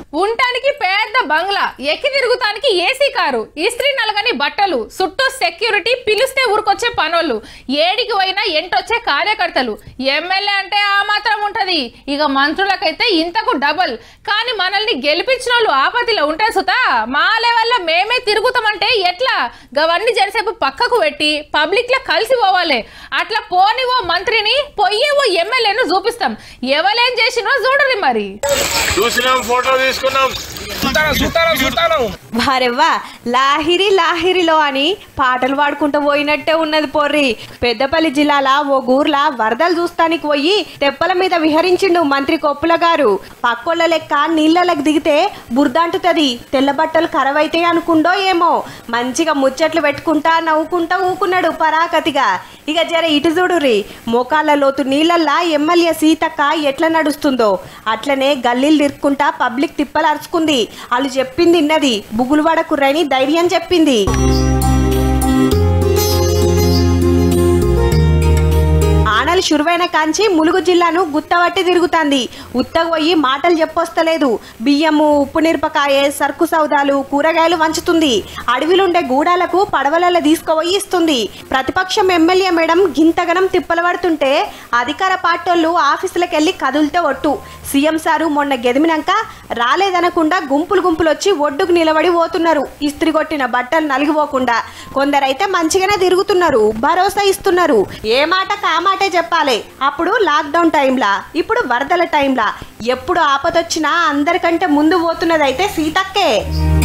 ఉండటానికి పెద్ద బంగ్లా, ఎక్కి తిరుగుతానికి ఏసీ కారు, ఇస్త్రీ నలగని బట్టలు, చుట్టూ సెక్యూరిటీ, పిలిస్తే ఊరుకొచ్చే పనోళ్ళు, ఏడికి పోయినా ఎంటొచ్చే కార్యకర్తలు. ఎమ్మెల్యే అంటే ఆ మాత్రం ఉంటది, ఇక మంత్రులకైతే ఇంతకు డబల్. కానీ మనల్ని గెలిపించిన వాళ్ళు ఆపతిలో ఉంటే సుతా మా లెవెల్లో మేమే తిరుగుతామంటే ఎట్లా? గవన్నీ జరిసేపు పక్కకు పెట్టి పబ్లిక్ లో కలిసి పోవాలి. అట్లా పోని ఓ మంత్రిని పొయ్యే ఓ ఎమ్మెల్యేను చూపిస్తాం. ఎవరేం చేసినో చూడరు. మరి వారెవ్వా లాహిరి లాహిరిలో అని పాటలు పాడుకుంటూ పోయినట్టే ఉన్నది పోర్రి. పెద్దపల్లి జిల్లాల ఓ ఊర్ల వరదలు చూస్తానికి పోయి తెప్పల మీద విహరించిండు మంత్రి కొప్పుల గారు. పక్కోళ్ళ లెక్క నీళ్ళకి దిగితే బురదంటుతుంది, తెల్ల బట్టలు కరవైతే అనుకుండో ఏమో మంచిగా ముచ్చట్లు పెట్టుకుంటా నవ్వుకుంటా ఊకున్నాడు పరాకతిగా. ఇక జర ఇటు చూడుర్రి, మోకాళ్ళ లోతు నీళ్ళల్లా ఎమ్మెల్యే సీతక్క ఎట్లా నడుస్తుందో అట్లనే గల్లీలు తిరుక్కుంటా పబ్లిక్ తిప్పలు అరుచుకుంది. వాళ్ళు చెప్పింది ఇన్నది, బుగులువాడ కుర్రని ధైర్యం చెప్పింది. ఆనలు షురువైన కాంచి ములుగు జిల్లాను గుత్తవట్టి తిరుగుతాంది. ఉత్తగ పోయి మాటలు చెప్పొస్తలేదు. బియ్యము, ఉప్పు మిరపకాయ, సరుకు సౌదాలు, కూరగాయలు వంచుతుంది. అడవిలుండే గూడాలకు పడవలలో తీసుకుపోయి ఇస్తుంది. ప్రతిపక్షం ఎమ్మెల్యే మేడం గింతగనం తిప్పలు పడుతుంటే అధికార పార్టీలు ఆఫీసులకు వెళ్ళి కదులుతే ఒట్టు. సీఎం సారు మొన్న గెదిమినాక రాలేదనకుండా గుంపులు గుంపులు వచ్చి ఒడ్డుకు నిలబడి పోతున్నారు, ఇస్త్రీ కొట్టిన బట్టలు నలిగిపోకుండా. కొందరైతే మంచిగానే తిరుగుతున్నారు, భరోసా ఇస్తున్నారు. ఏ మాట కామాటే చెప్పాలి. అప్పుడు లాక్డౌన్ టైంలా, ఇప్పుడు వరదల టైంలా, ఎప్పుడు ఆపదొచ్చినా అందరికంటే ముందు పోతున్నదైతే సీతక్కే.